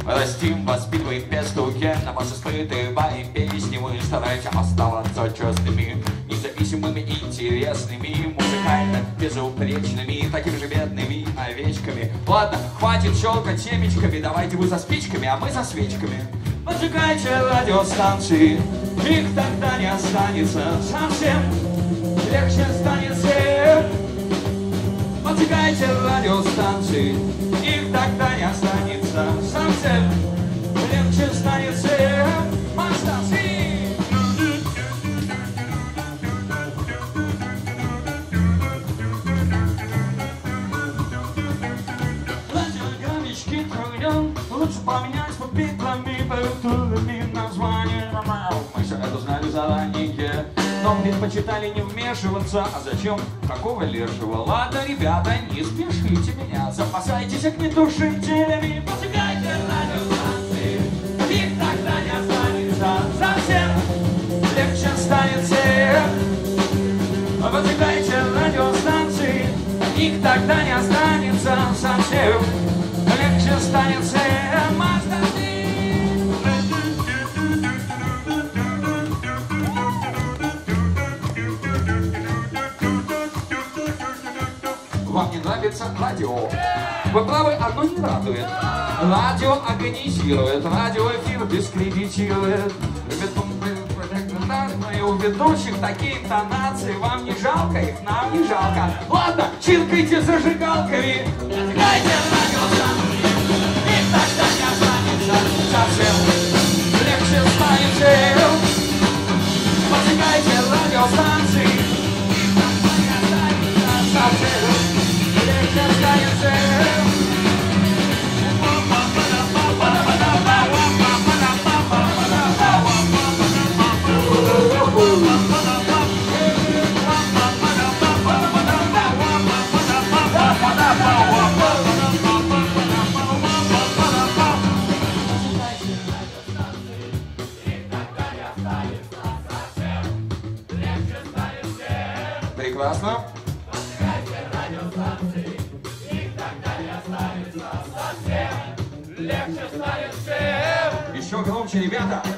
Растим, воспитываем постепенно, испытываем песни, мы стараемся оставаться честными, независимыми, интересными, музыкально безупречными, такими же бедными овечками. Ладно, хватит щелкать семечками, давайте вы за спичками, а мы за свечками. Поджигайте радиостанции, их тогда не останется совсем, легче станет всем. Поджигайте радиостанции, их тогда не останется совсем, легче станет всем. Мастасы! Радиограммички труден, лучше поменять по битлами, байтулами название. Мы все это знали заранее, но предпочитали не вмешиваться. А зачем? Какого лешего? Ладно, ребята, не спешите меня, запасайтесь огнетушителями. Поджигайте радиостанции, их тогда не останется совсем, легче станет всем. Поджигайте радиостанции, их тогда не останется совсем, легче станет всем. Вам не нравится радио? Вы правы, оно не радует. Радио агонизирует, радиоэфир дискредитирует. У ведущих такие интонации, вам не жалко их, нам не жалко. Ладно, чиркайте зажигалками. Поджигайте радиостанции, их тогда не останется совсем, легче станет всем. Поджигайте радиостанции, их тогда не останется совсем, легче станет всем. Прекрасно. Еще громче, ребята.